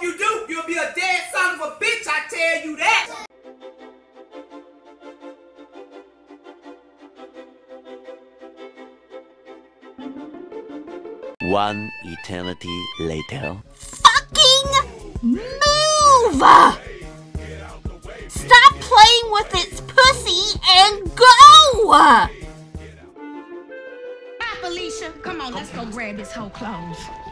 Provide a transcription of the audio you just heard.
if you do, you'll be a dead son of a bitch, I tell you that. One eternity later. Fucking move! Stop playing with its pussy and go! Felicia, come on, let's go grab his whole clothes.